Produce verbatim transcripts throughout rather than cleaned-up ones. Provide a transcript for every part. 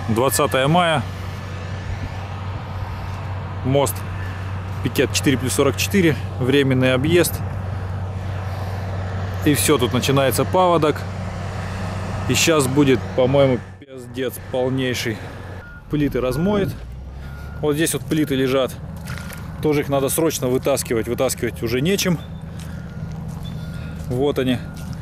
двадцатое мая. Мост пикет четыре плюс сорок четыре. Временный объезд. И все, тут начинается паводок. И сейчас будет, по-моему, пиздец полнейший. Плиты размоет. Вот здесь вот плиты лежат. Тоже их надо срочно вытаскивать. Вытаскивать уже нечем. Вот они.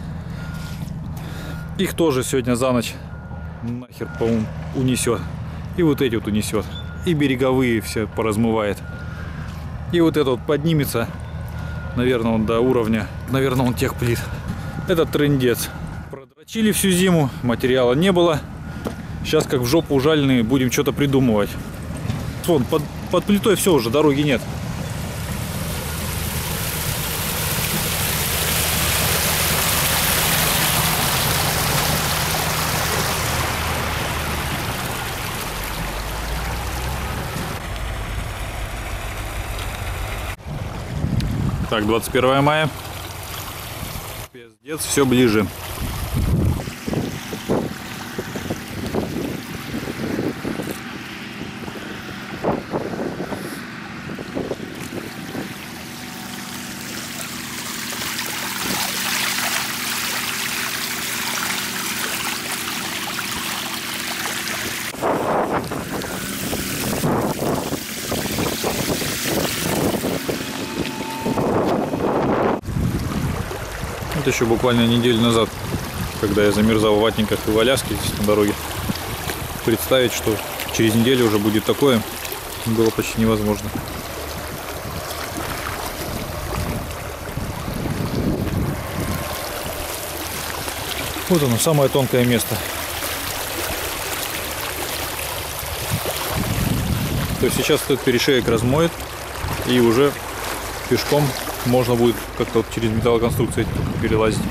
Их тоже сегодня за ночь нахер, по-моему, унесет. И вот эти вот унесет. И береговые все поразмывает. И вот этот вот поднимется. Наверное, он до уровня. Наверное, он тех плит. Это трындец. Продрочили всю зиму. Материала не было. Сейчас как в жопу ужаленные будем что-то придумывать. Вон, под, под плитой все уже, дороги нет. Так, двадцать первое мая. Пиздец, все ближе. Вот еще буквально неделю назад, когда я замерзал в ватниках и в Аляске здесь на дороге, представить, что через неделю уже будет такое, было почти невозможно. Вот оно, самое тонкое место. То есть сейчас этот перешеек размоет, и уже пешком можно будет как-то вот через металлоконструкции перелазить.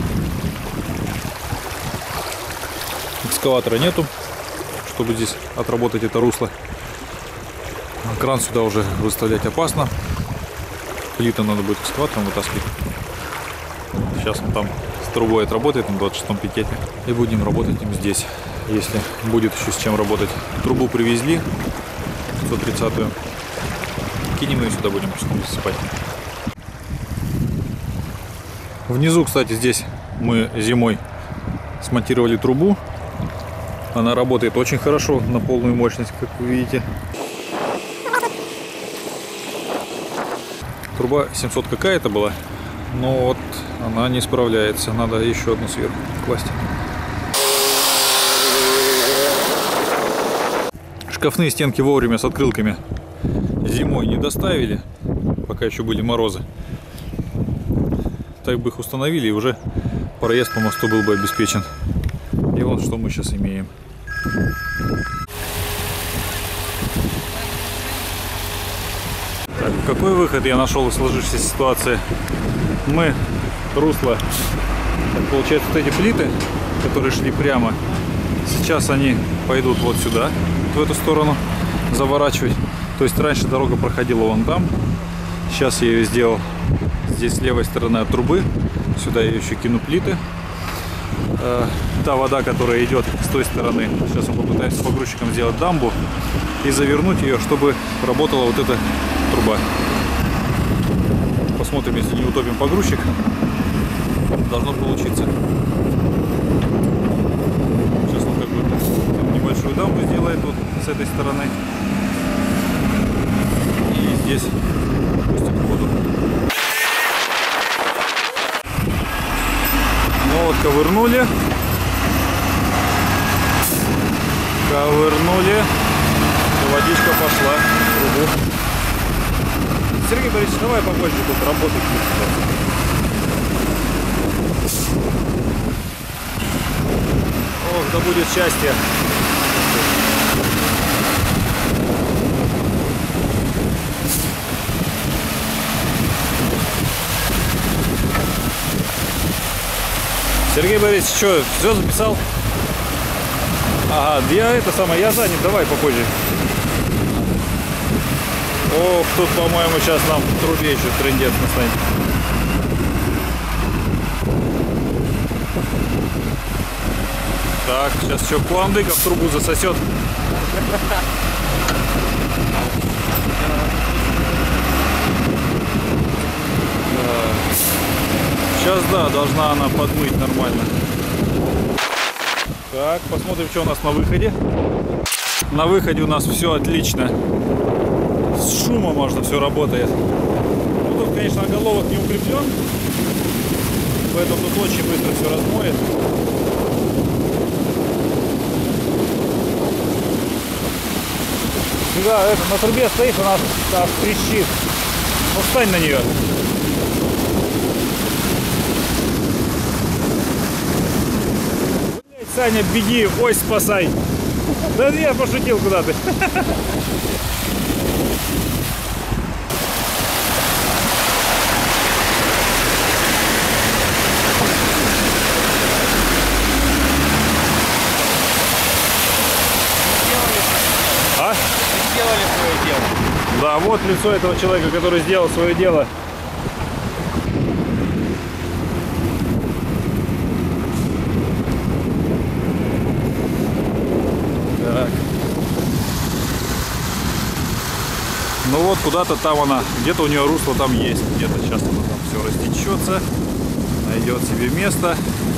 Экскаватора нету, чтобы здесь отработать это русло. Кран сюда уже выставлять опасно. Плиты надо будет экскаватором вытаскивать. Сейчас он там с трубой отработает на двадцать шестом пикете. И будем работать им здесь, если будет еще с чем работать. Трубу привезли, сто тридцатую. Кинем ее сюда, будем засыпать. Внизу, кстати, здесь мы зимой смонтировали трубу. Она работает очень хорошо, на полную мощность, как вы видите. Труба семьсот какая-то была, но вот она не справляется. Надо еще одну сверху класть. Шкафные стенки вовремя с открылками зимой не доставили, пока еще были морозы. Так бы их установили, и уже проезд по мосту был бы обеспечен. И вот что мы сейчас имеем. Так, какой выход я нашел из сложившейся ситуации? Мы русло, так, получается, вот эти плиты, которые шли прямо, сейчас они пойдут вот сюда, в эту сторону, заворачивать. То есть раньше дорога проходила вон там. Сейчас я ее сделал здесь с левой стороны от трубы. Сюда я еще кину плиты. Э, та вода, которая идет с той стороны, сейчас мы попытаемся погрузчиком сделать дамбу и завернуть ее, чтобы работала вот эта труба. Посмотрим, если не утопим погрузчик. Должно получиться. Сейчас он как бы небольшую дамбу сделает вот с этой стороны. И здесь пустим воду. Ну вот, ковырнули. Ковырнули. И водичка пошла в трубу. Сергей Борисович, давай побольше тут работать. Ох, да будет счастье. Сергей Борисович, что, все записал? Ага, я это самое, я занят, давай попозже. Ох, тут, по-моему, сейчас нам в трубе еще трындец настанет. Так, сейчас еще Куандыка в трубу засосет. Сейчас, да, должна она подмыть нормально. Так, посмотрим, что у нас на выходе. На выходе у нас все отлично. С шумом можно все работает. Ну, тут, конечно, оголовок не укреплен, поэтому тут очень быстро все размоет. Да, это на трубе стоишь, у нас так трещит. Ну, встань на нее. Блять, Саня, беги, ось спасай. Да я пошутил, куда ты. А? Сделали свое дело. Да, вот лицо этого человека, который сделал свое дело. Так. Ну вот куда-то там она, где-то у нее русло там есть, где-то сейчас она там все растечется, найдет себе место.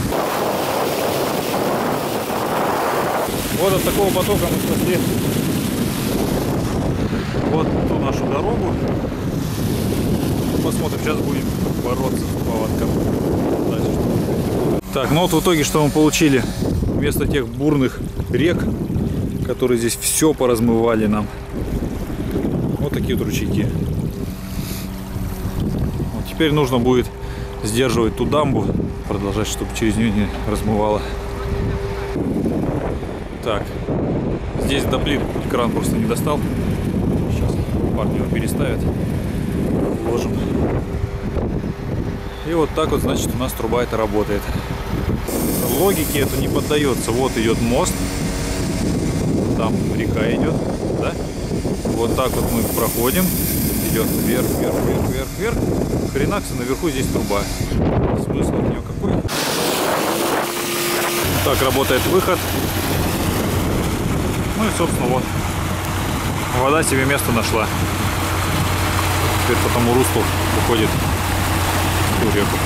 Вот от такого потока мы спасли вот ту нашу дорогу. Посмотрим, сейчас будем бороться с поводком. Дальше. Так, ну вот в итоге что мы получили? Вместо тех бурных рек, которые здесь все поразмывали нам, вот такие вот ручейки. Вот теперь нужно будет сдерживать ту дамбу, продолжать, чтобы через нее не размывало. Так, здесь до плит кран просто не достал. Сейчас парни его переставят, вложим. И вот так вот, значит, у нас труба это работает. Логике это не поддается. Вот идет мост, там река идет, да? Вот так вот мы проходим, идет вверх, вверх, вверх, вверх, вверх. Хренакс, наверху здесь труба. Смысл от нее какой? Так работает выход. Ну и, собственно, вот вода себе место нашла. Теперь по тому руслу уходит в ту реку.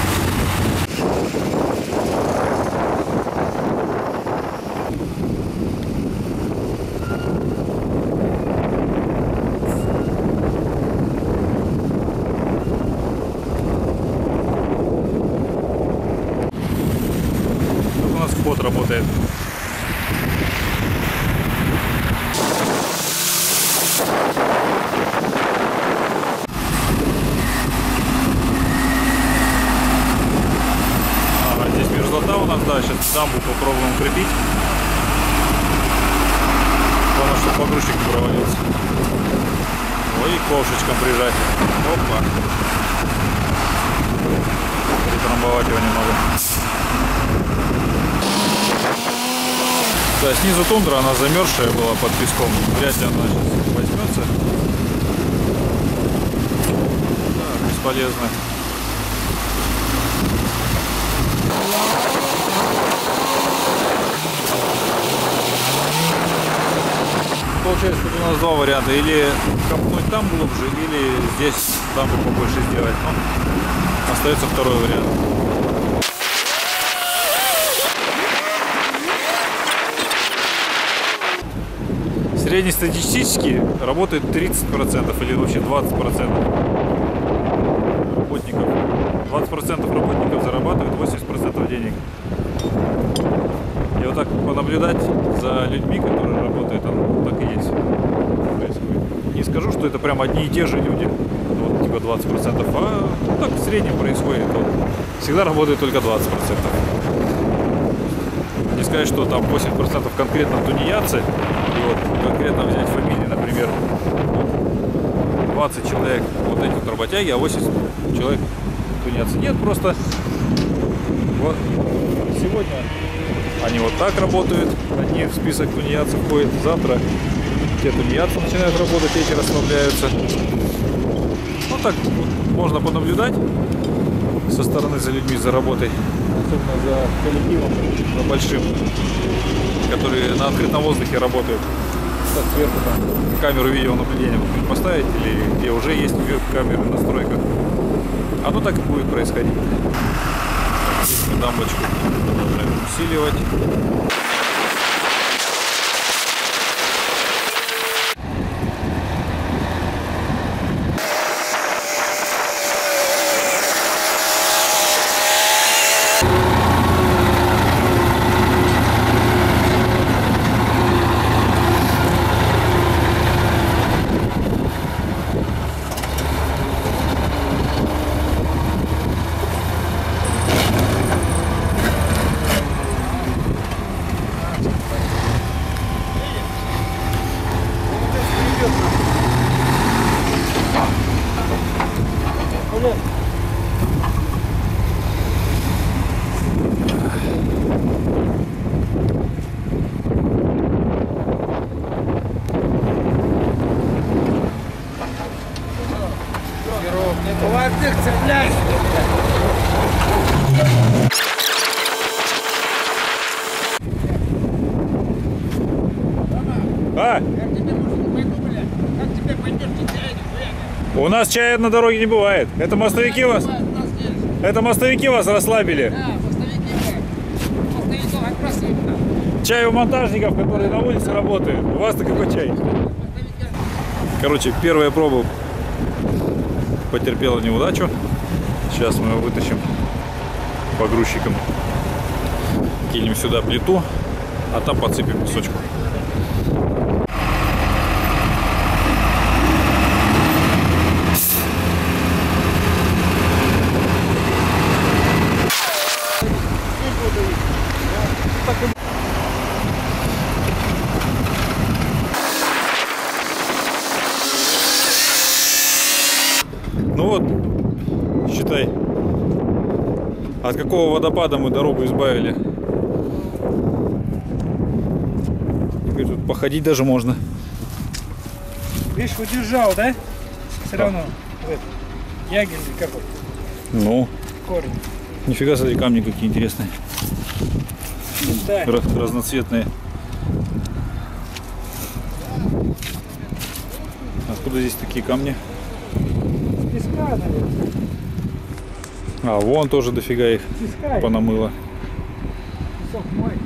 Тут у нас вход работает. Да, сейчас дамбу попробуем укрепить. Главное, чтобы погрузчик не провалился. Ой, ковшечком прижать. Опа. Притрамбовать его немного. Да, снизу тундра, она замерзшая была под песком. Вряд ли она сейчас возьмется. Да, бесполезно. Получается, тут у нас два варианта. Или копнуть там глубже, или здесь дамбу побольше сделать. Но остается второй вариант. Среднестатистически работает тридцать процентов или вообще двадцать процентов работников. двадцать процентов работников зарабатывают восемьдесят процентов денег. И вот так понаблюдать за людьми, которые работают, оно так и есть. Происходит. Не скажу, что это прям одни и те же люди, вот, типа двадцать процентов, а так в среднем происходит. Вот. Всегда работает только двадцать процентов. Не сказать, что там восемьдесят процентов конкретно тунеядцы, и вот конкретно взять фамилии, например, двадцать человек вот эти вот работяги, а восемьдесят человек тунеядцы. Нет, просто вот сегодня они вот так работают, одни в список тунеядцев входят, завтра те тунеядцы начинают работать, эти расслабляются. Ну так вот, можно понаблюдать, со стороны за людьми, за работой, особенно за коллективом, за большим, которые на открытом воздухе работают. Так, сверху там камеру видеонаблюдения поставить, или где уже есть камеры в настройках. Оно так и будет происходить. Здесь мы дамбочку продолжаем усиливать. Молодых цепляй! А? У нас чая на дороге не бывает. Это мостовики вас? Это мостовики вас расслабили? Да, мостовики. Мостовиков отбрасывают. Чай у монтажников, которые на улице работают. У вас-то какой чай? Короче, первая проба потерпела неудачу. Сейчас мы его вытащим погрузчиком. Кинем сюда плиту, а там подсыпем песочку. Ну вот, считай, от какого водопада мы дорогу избавили. Теперь тут походить даже можно. Видишь, удержал, да? Все равно. Вот. Ягель какой? Ну, Корень. нифига смотри, камни какие интересные. Да. Раз- разноцветные. Откуда здесь такие камни? С песка, наверное. А, вон тоже дофига их Песка. понамыло. Песок мой.